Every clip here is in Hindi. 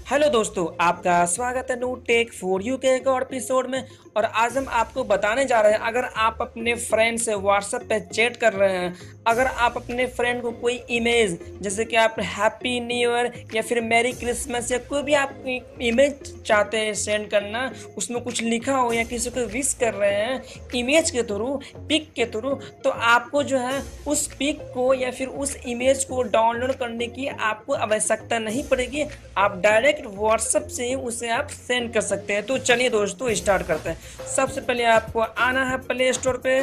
हेलो दोस्तों, आपका स्वागत है न्यू टेक फॉर यू के एक और एपिसोड में। और आज हम आपको बताने जा रहे हैं, अगर आप अपने फ्रेंड से व्हाट्सएप पे चैट कर रहे हैं, अगर आप अपने फ्रेंड को कोई इमेज जैसे कि आप हैप्पी न्यू ईयर या फिर मैरी क्रिसमस या कोई भी आप इमेज चाहते हैं सेंड करना, उसमें कुछ लिखा हो या किसी को विश कर रहे हैं इमेज के थ्रू, पिक के थ्रू, तो आपको जो है उस पिक को या फिर उस इमेज को डाउनलोड करने की आपको आवश्यकता नहीं पड़ेगी। आप डायरेक्ट व्हाट्सएप से ही उसे आप सेंड कर सकते हैं। तो चलिए दोस्तों स्टार्ट करते हैं। सबसे पहले आपको आना है प्ले स्टोर पे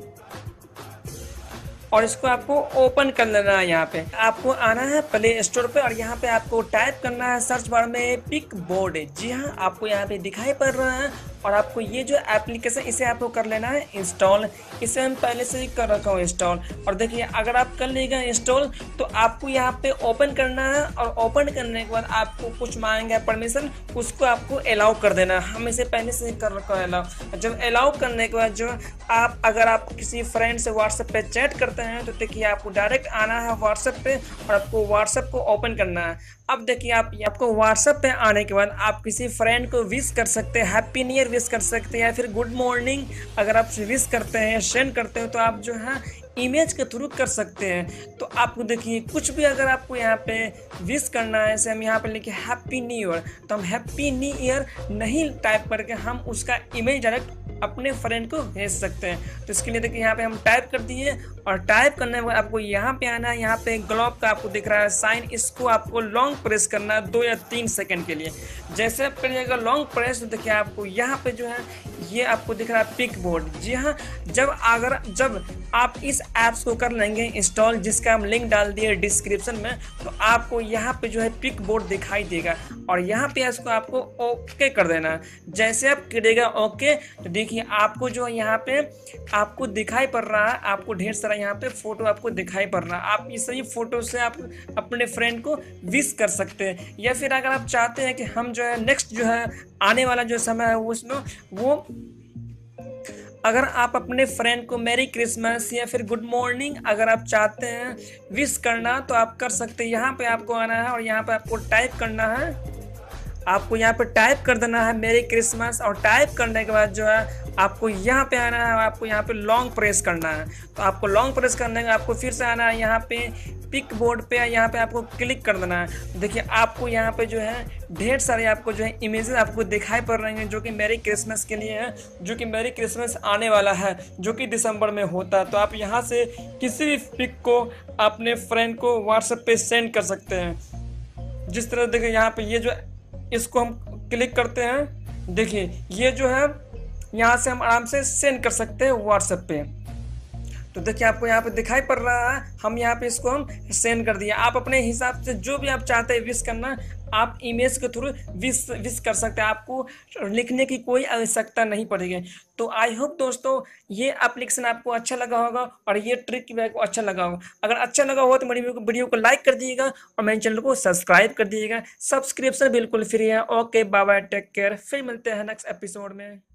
और इसको आपको ओपन कर लेना है। यहाँ पे आपको आना है प्ले स्टोर पे और यहाँ पे आपको टाइप करना है सर्च बार में पिक बोर्ड। जी हाँ, आपको यहाँ पे दिखाई पड़ रहा है और आपको ये जो एप्लीकेशन इसे आपको कर लेना है इंस्टॉल। इसे हम पहले से ही कर रखा हूँ इंस्टॉल। और देखिए, अगर आप कर लीजिएगा इंस्टॉल तो आपको यहाँ पे ओपन करना है और ओपन करने के बाद आपको कुछ मांगेंगे परमिशन, उसको आपको अलाउ कर देना है। हम इसे पहले से ही कर रखा है अलाउ। जब अलाउ करने के बाद जो आप अगर आप किसी फ्रेंड से व्हाट्सएप पे चैट करते हैं तो देखिए आपको डायरेक्ट आना है व्हाट्सएप पे और आपको व्हाट्सएप को ओपन करना है। अब देखिए आपको व्हाट्सएप पे आने के बाद आप किसी फ्रेंड को विश कर सकते हैं, हैप्पी न्यू ईयर विश कर सकते हैं या फिर गुड मॉर्निंग अगर आप विश करते हैं, सेंड करते हो तो आप जो है इमेज के थ्रू कर सकते हैं। तो आपको देखिए कुछ भी अगर आपको यहाँ पे विश करना है, जैसे हम यहाँ पे लिखे हैप्पी न्यू ईयर, तो हम हैप्पी न्यू ईयर नहीं टाइप करके हम उसका इमेज डायरेक्ट अपने फ्रेंड को भेज सकते हैं। तो इसके लिए देखिए यहाँ पे हम टाइप कर दिए और टाइप करने के बाद आपको यहाँ पे आना है। यहाँ पे ग्लोब का आपको दिख रहा है साइन, इसको आपको लॉन्ग प्रेस करना है 2 या 3 सेकंड के लिए। जैसे आप करिएगा लॉन्ग प्रेस तो देखिए आपको यहाँ पे जो है ये आपको दिख रहा है पिक बोर्ड। जी हाँ, जब आप इस ऐप्स को कर लेंगे इंस्टॉल, जिसका हम लिंक डाल दिए डिस्क्रिप्शन में, तो आपको यहाँ पे जो है पिक बोर्ड दिखाई देगा और यहाँ पे इसको आपको ओके कर देना है। जैसे आप करिएगा ओके तो देखिए आपको जो यहाँ पे आपको दिखाई पड़ रहा है, आपको ढेर सारा यहाँ पे फोटो आपको दिखाई पड़ रहा है। आप इस सही फोटो से आप अपने फ्रेंड को विश कर सकते हैं। या फिर अगर आप चाहते हैं कि हम जो है नेक्स्ट जो है आने वाला जो समय है उसमें वो अगर आप अपने फ्रेंड को मैरी क्रिसमस या फिर गुड मॉर्निंग अगर आप चाहते हैं विश करना तो आप कर सकते हैं। यहाँ पे आपको आना है और यहाँ पे आपको टाइप करना है, आपको यहाँ पे टाइप कर देना है मैरी क्रिसमस और टाइप करने के बाद जो है आपको यहाँ पे आना है, आपको यहाँ पे लॉन्ग प्रेस करना है। तो आपको लॉन्ग प्रेस करने के आपको फिर से आना है यहाँ पे पिक बोर्ड पे, यहाँ पे आपको क्लिक कर देना है। देखिए आपको यहाँ पे जो है ढेर सारे आपको जो है इमेजेस आपको दिखाई पड़ रहे हैं जो कि मैरी क्रिसमस के लिए है, जो कि मैरी क्रिसमस आने वाला है जो कि दिसंबर में होता है। तो आप यहाँ से किसी भी पिक को अपने फ्रेंड को व्हाट्सएप पे सेंड कर सकते हैं। जिस तरह देखिए यहाँ पे ये जो इसको हम क्लिक करते हैं, देखिए ये जो है यहाँ से हम आराम से सेंड कर सकते हैं व्हाट्सएप पे। तो देखिए आपको यहाँ पे दिखाई पड़ रहा है, हम यहाँ पे इसको हम सेंड कर दिए। आप अपने हिसाब से जो भी आप चाहते हैं विश करना आप इमेज के थ्रू विश कर सकते हैं, आपको लिखने की कोई आवश्यकता नहीं पड़ेगी। तो आई होप दोस्तों ये एप्लीकेशन आपको अच्छा लगा होगा और ये ट्रिक भी आपको अच्छा लगा होगा। अगर अच्छा लगा हो तो मेरी वीडियो को लाइक कर दिएगा और मेरे चैनल को सब्सक्राइब कर दिएगा। सब्सक्रिप्शन बिल्कुल फ्री है। Okay bye bye, take care, फिर मिलते हैं नेक्स्ट एपिसोड में।